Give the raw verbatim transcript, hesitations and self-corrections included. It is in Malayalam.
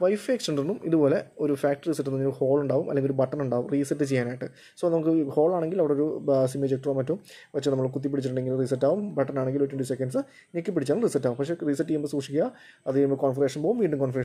വൈഫൈ എക്സ്റ്റൻഡറിനും ഇതുപോലെ ഒരു ഫാക്ടറി റീസെറ്റ് എന്നൊരു ഹോൾ ഉണ്ടാവും, അല്ലെങ്കിൽ ഒരു ബട്ടൺ ഉണ്ടാവും റീസെറ്റ് ചെയ്യാനായിട്ട്. സോ നമുക്ക് ഹോൾ ആണെങ്കിൽ അവിടെ ഒരു സിം എജക്ടറോ മറ്റോ വെച്ച് നമ്മൾ കുത്തി പിടിച്ചിട്ടുണ്ടെങ്കിൽ റീസെറ്റ് ആവും. ബട്ടൺ ആണെങ്കിൽ ഒരു ട്വൻറ്റി സെക്കൻഡ്സ് ഞെക്കി പിടിച്ചാലും റീസെറ്റ് ആവും. പക്ഷേ റീസെറ്റ് ചെയ്യുമ്പോൾ സൂക്ഷിക്കുക, അത് ചെയ്യുമ്പോൾ കോൺഫിഗറേഷൻ പോകും, വീണ്ടും കോൺഫിഗറേഷൻ